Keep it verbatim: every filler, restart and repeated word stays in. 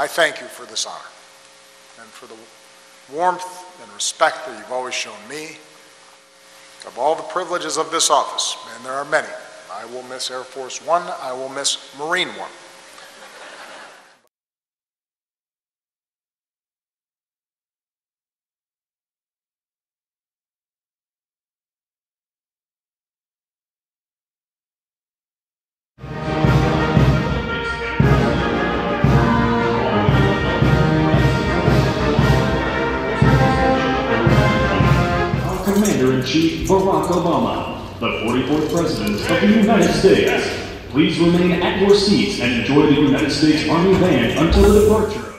I thank you for this honor and for the warmth and respect that you've always shown me. Of all the privileges of this office, and there are many, I will miss Air Force One, I will miss Marine One. Commander-in-Chief Barack Obama, the forty-fourth President of the United States. Please remain at your seats and enjoy the United States Army Band until the departure.